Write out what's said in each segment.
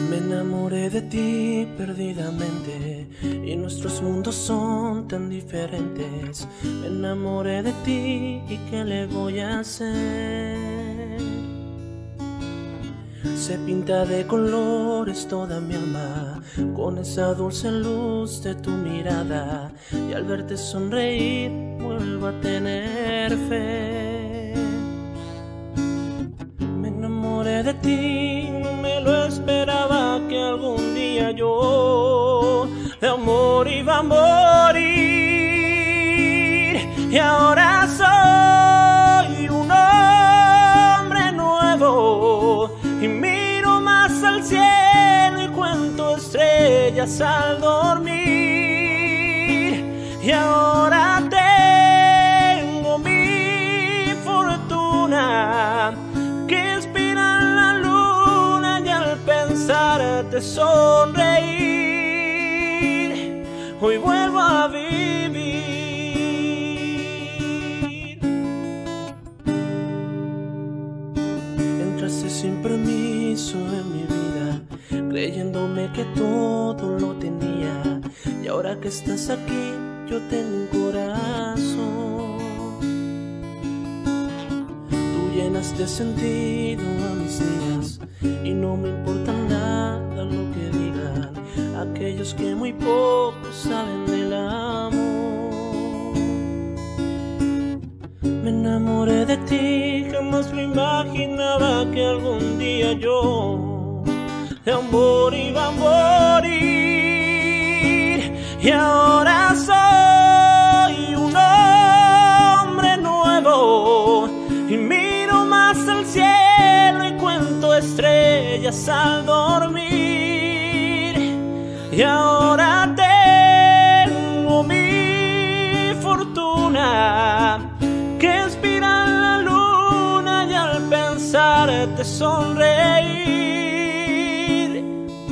Me enamoré de ti perdidamente y nuestros mundos son tan diferentes. Me enamoré de ti y ¿qué le voy a hacer? Se pinta de colores toda mi alma con esa dulce luz de tu mirada, y al verte sonreír vuelvo a tener fe. Me enamoré de ti, no me lo esperaba que algún día yo de amor iba a morir, y ahora soy un hombre nuevo y miro más al cielo y cuento estrellas al dormir, y ahora tengo mi fortuna que inspira la luna, y al pensarte sonreír hoy vuelvo a vivir. Entraste sin permiso en mi vida, creyéndome que todo lo tenía, y ahora que estás aquí yo tengo un corazón. Tú llenas de sentido a mis días y no me importa nada lo que digan aquellos que muy poco saben del amor. Me enamoré de ti, jamás me imaginaba que algún día yo de amor iba a morir, y ahora soy un hombre nuevo y miro más al cielo y cuento estrellas al dormir, y ahora tengo mi fortuna que inspira la luna, y al pensarte sonreír.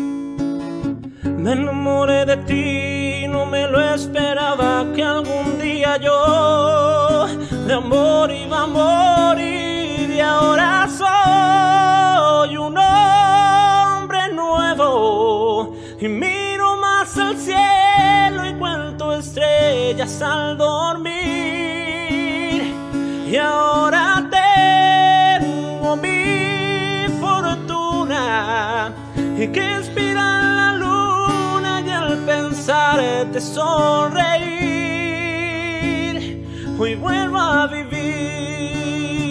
Me enamoré de ti, no me lo esperaba que algún día yo de amor iba a morir, y ahora soy un hombre nuevo y miro más al cielo y cuento estrellas al dormir, y ahora tengo mi fortuna que inspira la luna, y al pensarte sonreír hoy vuelvo a vivir.